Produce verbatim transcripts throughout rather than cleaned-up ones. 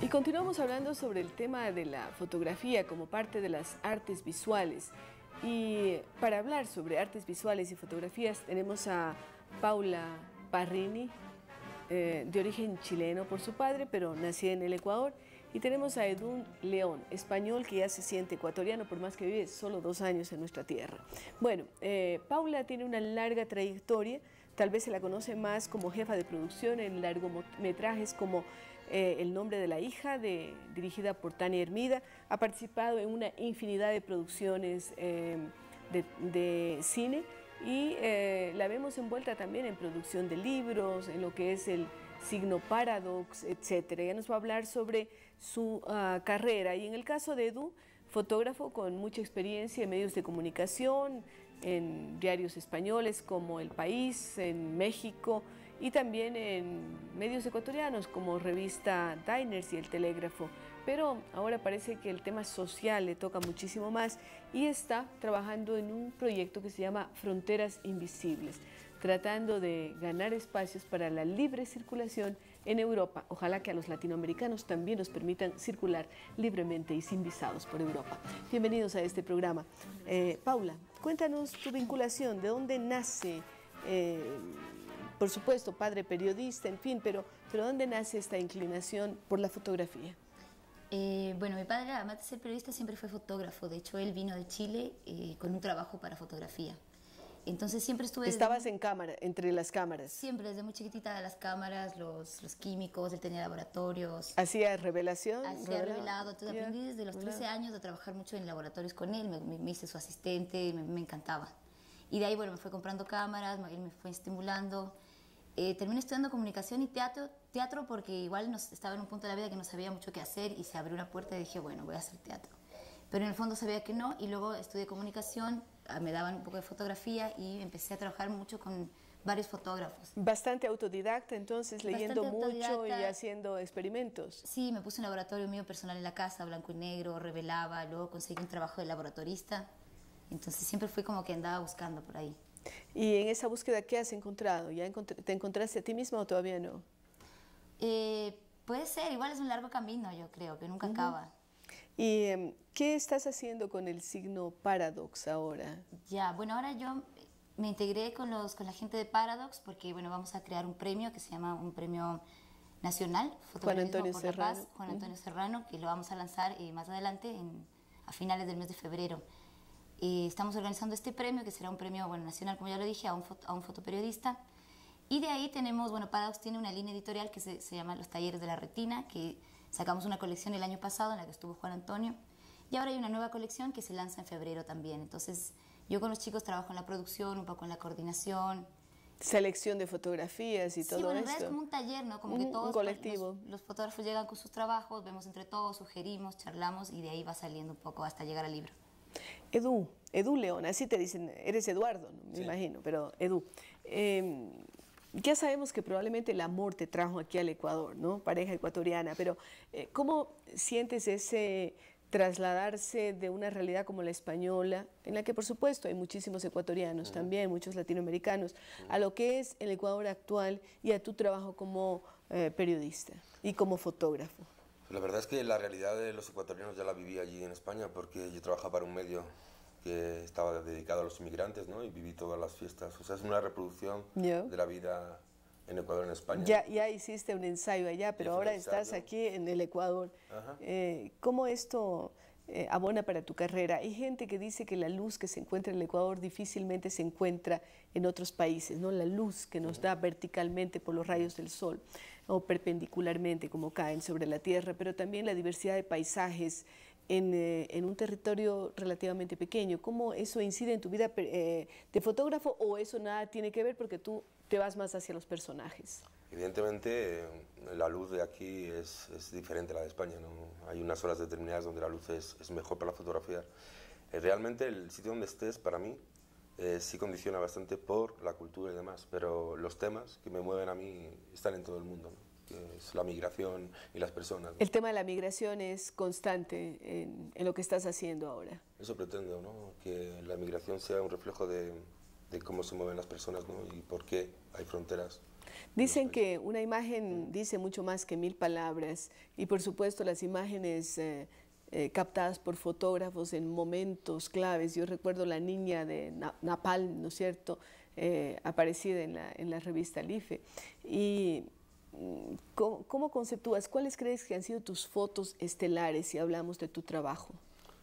continuamos hablando sobre el tema de la fotografía como parte de las artes visuales. Y para hablar sobre artes visuales y fotografías tenemos a Paula Parrini, eh, de origen chileno por su padre, pero nacida en el Ecuador. Y tenemos a Edu León, español que ya se siente ecuatoriano por más que vive solo dos años en nuestra tierra. Bueno, eh, Paula tiene una larga trayectoria, tal vez se la conoce más como jefa de producción en largometrajes como eh, El nombre de la hija, de, dirigida por Tania Hermida. Ha participado en una infinidad de producciones eh, de, de cine y eh, la vemos envuelta también en producción de libros, en lo que es el signo Paradox, etcétera. Ella nos va a hablar sobre su uh, carrera y en el caso de Edu, fotógrafo con mucha experiencia en medios de comunicación, en diarios españoles como El País, en México y también en medios ecuatorianos como revista Diners y El Telégrafo. Pero ahora parece que el tema social le toca muchísimo más y está trabajando en un proyecto que se llama Fronteras Invisibles, tratando de ganar espacios para la libre circulación en Europa. Ojalá que a los latinoamericanos también nos permitan circular libremente y sin visados por Europa. Bienvenidos a este programa. Eh, Paula, cuéntanos tu vinculación, de dónde nace, eh, por supuesto, padre periodista, en fin, pero, pero ¿dónde nace esta inclinación por la fotografía? Eh, bueno, mi padre, además de ser periodista, siempre fue fotógrafo. De hecho, él vino de Chile eh, con un trabajo para fotografía. Entonces siempre estuve... ¿Estabas desde, en cámara, entre las cámaras? Siempre, desde muy chiquitita, las cámaras, los, los químicos, él tenía laboratorios. ¿Hacía revelación? Hacía revelado. Entonces yeah. aprendí desde los trece años de trabajar mucho en laboratorios con él, me, me, me hice su asistente, me, me encantaba. Y de ahí, bueno, me fue comprando cámaras, él me fue estimulando. Eh, terminé estudiando comunicación y teatro, teatro porque igual nos, estaba en un punto de la vida que no sabía mucho qué hacer y se abrió una puerta y dije, bueno, voy a hacer teatro. Pero en el fondo sabía que no y luego estudié comunicación, me daban un poco de fotografía y empecé a trabajar mucho con varios fotógrafos. Bastante autodidacta, entonces, leyendo Bastante autodidacta. mucho y haciendo experimentos. Sí, me puse un laboratorio mío personal en la casa, blanco y negro, revelaba, luego conseguí un trabajo de laboratorista. Entonces siempre fui como que andaba buscando por ahí. ¿Y en esa búsqueda qué has encontrado? ¿Ya encont te encontraste a ti misma o todavía no? Eh, puede ser, igual es un largo camino, yo creo, que nunca uh-huh. acaba. ¿Y eh, qué estás haciendo con el signo Paradox ahora? Ya, bueno, ahora yo me integré con, los, con la gente de Paradox porque, bueno, vamos a crear un premio que se llama un premio nacional, Juan Antonio por Serrano. la Paz, Juan Antonio uh-huh. Serrano, que lo vamos a lanzar eh, más adelante, en, a finales del mes de febrero. Eh, estamos organizando este premio, que será un premio bueno, nacional, como ya lo dije, a un, foto, a un fotoperiodista. Y de ahí tenemos, bueno, Paradox tiene una línea editorial que se, se llama Los Talleres de la Retina, que sacamos una colección el año pasado en la que estuvo Juan Antonio. Y ahora hay una nueva colección que se lanza en febrero también. Entonces, yo con los chicos trabajo en la producción, un poco en la coordinación. Selección de fotografías y sí, todo bueno, en esto. realidad es como un taller, ¿no? Como un, que todos un colectivo. Los, los fotógrafos llegan con sus trabajos, vemos entre todos, sugerimos, charlamos y de ahí va saliendo un poco hasta llegar al libro. Edu, Edu León, así te dicen, eres Eduardo, ¿no? Me sí. imagino, pero Edu, eh, ya sabemos que probablemente el amor te trajo aquí al Ecuador, ¿no? Pareja ecuatoriana, pero eh, ¿cómo sientes ese trasladarse de una realidad como la española, en la que por supuesto hay muchísimos ecuatorianos uh-huh. también, muchos latinoamericanos, uh-huh. a lo que es el Ecuador actual y a tu trabajo como eh, periodista y como fotógrafo? La verdad es que la realidad de los ecuatorianos ya la viví allí en España porque yo trabajaba para un medio que estaba dedicado a los inmigrantes, ¿no? Y viví todas las fiestas. O sea, es una reproducción yeah. de la vida en Ecuador, en España. Ya, ya hiciste un ensayo allá, pero ahora estás aquí en el Ecuador. Eh, ¿Cómo esto eh, abona para tu carrera? Hay gente que dice que la luz que se encuentra en el Ecuador difícilmente se encuentra en otros países, ¿no? La luz que nos da verticalmente por los rayos del sol o perpendicularmente como caen sobre la tierra, pero también la diversidad de paisajes en, eh, en un territorio relativamente pequeño. ¿Cómo eso incide en tu vida eh, de fotógrafo o eso nada tiene que ver porque tú te vas más hacia los personajes? Evidentemente, eh, la luz de aquí es, es diferente a la de España, ¿no? Hay unas horas determinadas donde la luz es, es mejor para fotografiar. Eh, realmente el sitio donde estés, para mí, eh, sí condiciona bastante por la cultura y demás, pero los temas que me mueven a mí están en todo el mundo, ¿no? Que es la migración y las personas, ¿no? El tema de la migración es constante en, en lo que estás haciendo ahora. Eso pretendo, ¿no? Que la migración sea un reflejo de, de cómo se mueven las personas, ¿no? Y por qué hay fronteras Dicen que una imagen dice mucho más que mil palabras y por supuesto las imágenes eh, eh, captadas por fotógrafos en momentos claves. Yo recuerdo la niña de Na Napalm, ¿no es cierto?, eh, aparecida en la, en la revista Life. Y ¿cómo, ¿cómo conceptúas? ¿Cuáles crees que han sido tus fotos estelares si hablamos de tu trabajo?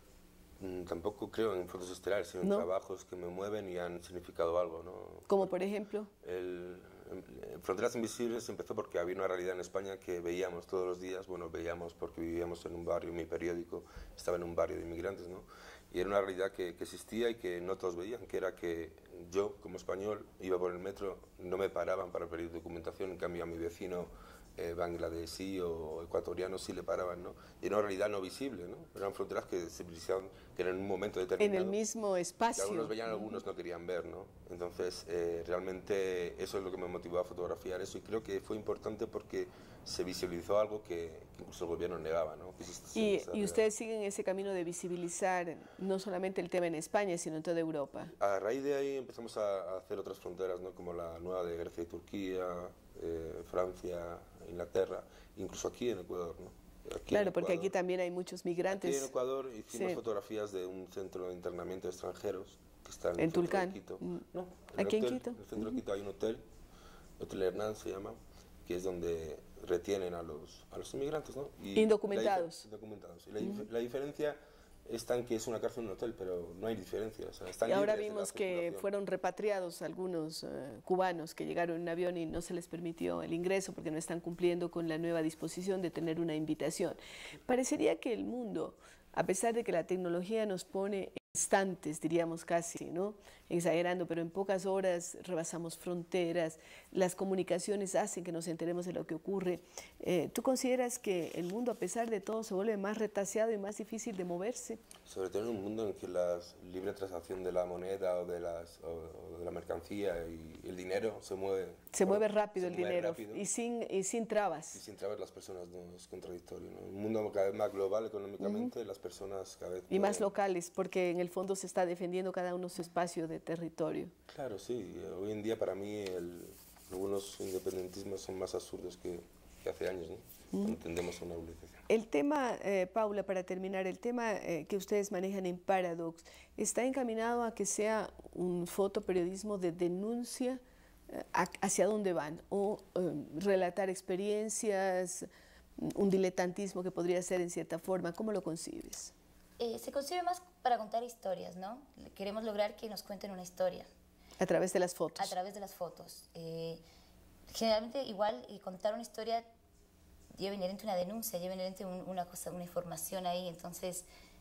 Mm, tampoco creo en fotos estelares, sino en ¿No? trabajos que me mueven y han significado algo, ¿no? ¿Como por ejemplo? El, el Fronteras Invisibles empezó porque había una realidad en España que veíamos todos los días, bueno, veíamos porque vivíamos en un barrio, mi periódico estaba en un barrio de inmigrantes, ¿no? Y era una realidad que, que existía y que no todos veían, que era que yo, como español, iba por el metro, no me paraban para pedir documentación, en cambio a mi vecino eh, bangladesí o ecuatoriano sí le paraban, ¿no? Y era una realidad no visible, ¿no? Eran fronteras que se precisaban, que eran en un momento determinado. En el mismo espacio. Que algunos veían, algunos no querían ver, ¿no? Entonces, eh, realmente eso es lo que me motivó a fotografiar eso y creo que fue importante porque se visibilizó algo que, que incluso el gobierno negaba, ¿no? Que y, y ustedes siguen ese camino de visibilizar no solamente el tema en España, sino en toda Europa. A raíz de ahí empezamos a, a hacer otras fronteras, ¿no? Como la nueva de Grecia y Turquía, eh, Francia, Inglaterra, incluso aquí en Ecuador, ¿no? Aquí claro, en porque Ecuador, aquí también hay muchos migrantes. Aquí en Ecuador hicimos sí. fotografías de un centro de internamiento de extranjeros que está en, ¿En el centro Tulcán? de Quito. Mm. No, en ¿Aquí el hotel, en Quito? En el centro uh-huh. de Quito hay un hotel, Hotel Hernán se llama, que es donde retienen a los, a los inmigrantes, ¿no? Y indocumentados. La, indocumentados. Y la, uh-huh. la diferencia está en que es una cárcel en un hotel, pero no hay diferencia. O sea, están y ahora vimos que fueron repatriados algunos uh, cubanos que llegaron en un avión y no se les permitió el ingreso porque no están cumpliendo con la nueva disposición de tener una invitación. Parecería que el mundo, a pesar de que la tecnología nos pone instantes, diríamos casi, ¿no? Exagerando, pero en pocas horas rebasamos fronteras, las comunicaciones hacen que nos enteremos de lo que ocurre. Eh, ¿Tú consideras que el mundo, a pesar de todo, se vuelve más retaseado y más difícil de moverse? Sobre todo en un mundo en que la libre transacción de la moneda o de, las, o de la mercancía y el dinero se mueve. Se bueno, mueve rápido se el mueve dinero rápido, y, sin, y sin trabas. Y sin trabas las personas, no es contradictorio, ¿no? Un mundo cada vez más global económicamente, uh-huh. las personas cada vez... Y pueden... más locales, porque en el fondo se está defendiendo cada uno su espacio de territorio. Claro, sí. Hoy en día para mí el, algunos independentismos son más absurdos que, que hace años, ¿no? Uh-huh. No entendemos una obligación. El tema, eh, Paula, para terminar, el tema eh, que ustedes manejan en Paradox, ¿está encaminado a que sea un fotoperiodismo de denuncia? Eh, ¿Hacia dónde van? ¿O eh, relatar experiencias, un diletantismo que podría ser en cierta forma? ¿Cómo lo concibes? Eh, se concibe más para contar historias, ¿no? Queremos lograr que nos cuenten una historia. A través de las fotos. A través de las fotos. Eh, generalmente igual y contar una historia lleva inherente una denuncia, lleva inherente un, una cosa, una información ahí, entonces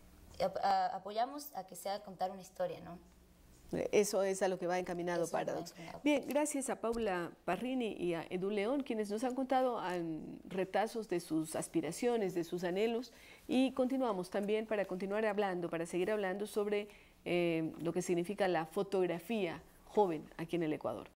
a, a, apoyamos a que sea contar una historia, ¿no? Eso es a lo que va encaminado Eso Paradox. Va encaminado. Bien, gracias a Paula Parrini y a Edu León, quienes nos han contado um, retazos de sus aspiraciones, de sus anhelos, y continuamos también para continuar hablando, para seguir hablando sobre eh, lo que significa la fotografía joven aquí en el Ecuador.